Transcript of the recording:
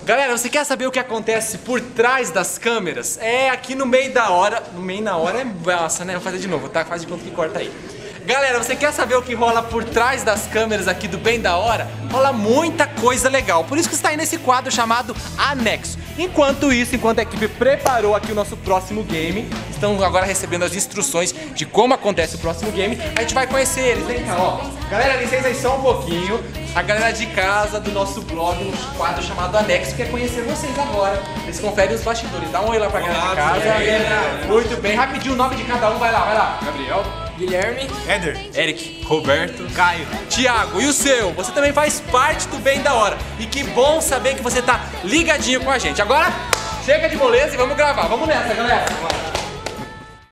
Galera, você quer saber o que acontece por trás das câmeras? É aqui no meio da hora. No meio da hora é massa, né? Vou fazer de novo, tá? Faz de conta que corta aí. Galera, você quer saber o que rola por trás das câmeras aqui do Bem da Hora? Rola muita coisa legal, por isso que está aí nesse quadro chamado Anexo. Enquanto isso, enquanto a equipe preparou aqui o nosso próximo game, estão agora recebendo as instruções de como acontece o próximo game, a gente vai conhecer eles, vem cá, ó. Galera, licença aí só um pouquinho. A galera de casa do nosso blog, um quadro chamado Anexo, quer conhecer vocês agora. Eles conferem os bastidores. Dá um oi lá pra galera de casa. Muito bem, rapidinho o nome de cada um, vai lá. Gabriel, Guilherme, Éder, Eric, Roberto, Caio, Thiago, e o seu? Você também faz parte do Bem da Hora. E que bom saber que você tá ligadinho com a gente. Agora, chega de moleza e vamos gravar. Vamos nessa, galera.